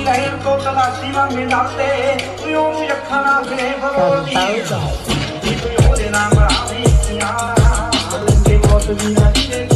ਲਹਿਰ ਤੋਂ ਤਲਾਸ਼ੀ ਵਾਂਗੇ ਡਰਦੇ ਤੂੰ ਉਹਨੂੰ ਅੱਖਾਂ ਨਾਲ ਫੇਰ ਬੋਲਦੀ ਤੂੰ ਉਹਦੇ ਨਾਲ ਬਣਾਵੇਂ ਯਾਰ ਤੇ ਬਹੁਤ ਵੀ ਨਾ